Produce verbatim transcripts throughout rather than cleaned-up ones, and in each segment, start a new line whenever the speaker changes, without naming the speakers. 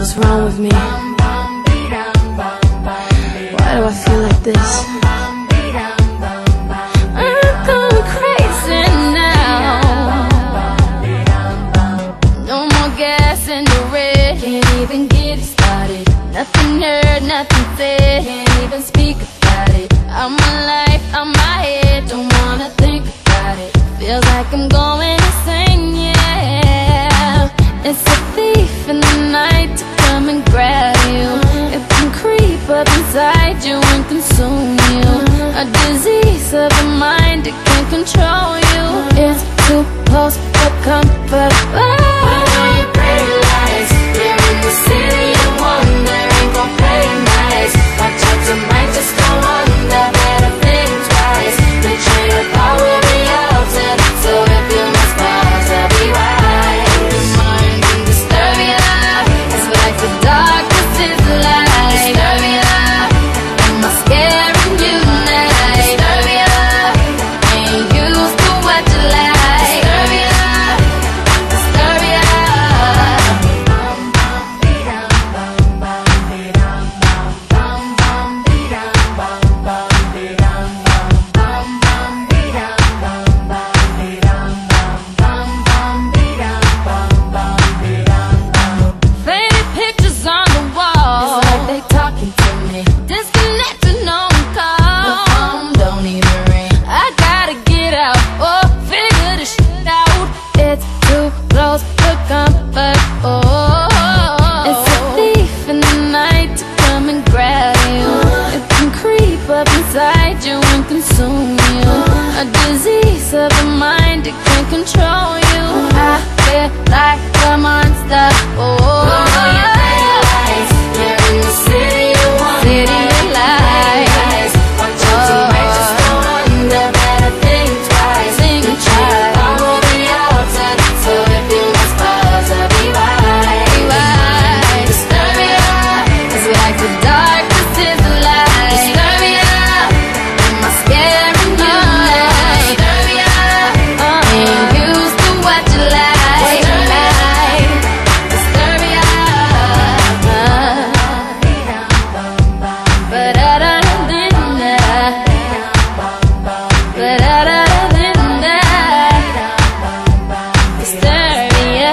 What's wrong with me? Why do I feel like this? I'm going crazy now. No more gas in the red. Can't even get it started. Nothing heard, nothing said. Can't even speak about it. I'm my life, I'm my head. Don't wanna think about it. Feels like I'm going insane, yeah. It's a thief in the night to come and grab you. It can creep up inside you and consume you. A disease of the mind, it can't control you. It's too close for comfort. Oh. Put on your pretty lights. You're in the city of wonder. Ain't gon' play nice. Watch out, you might just go under. Better think twice. The train of thought will be altered. So if you must pause, I'll be right. Mind can disturb you. It's like the darkness is the light. Disturb you. Am I scaring you now? Disturb you. Ain't used to what you like. Disturb you. Disturb you. Faded pictures on the wall. It's like they talking to me. Disconnected, no call. The phone don't even ring. I gotta get out, oh, figure this shit out. It's too close for comfort, oh. It's a thief in the night to come and grab you. It can creep up inside you and consume you. A disease of the mind, it can't control you. I feel like a monster, oh. You're in the city of wonder. City of lights. Watch out, you might just go under. Better think twice. Think twice. I will be altered. So if you must pause, I'll be right. Be right. Disturb you. It's like the darkness is the light. Disturb you. Am I scaring you now? Disturb you. Ain't used to what you like. Disturb you. But other than that, but other than that, disturb you.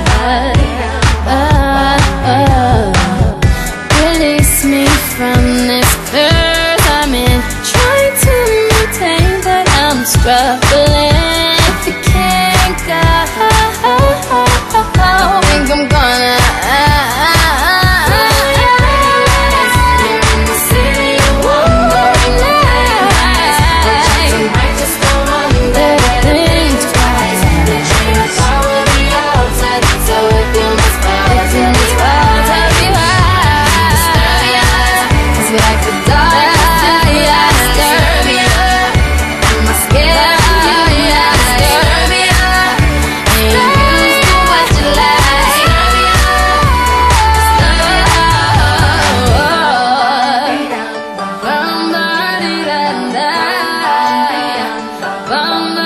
Release me from this curse I'm in. Trying to maintain, but I'm struggling. If you can't go, think I'm gonna. You're in the city of wonder. You might just go under. Think twice. The train of thought will be altered. So if you must pause, I'll be right. Disturb you. It's like the darkness is the light. Disturb you. Am I scared of you now? Disturb you. Ain't used to what you like. Disturb you. Disturb you. Bum, ba, dee, da, da. Bum,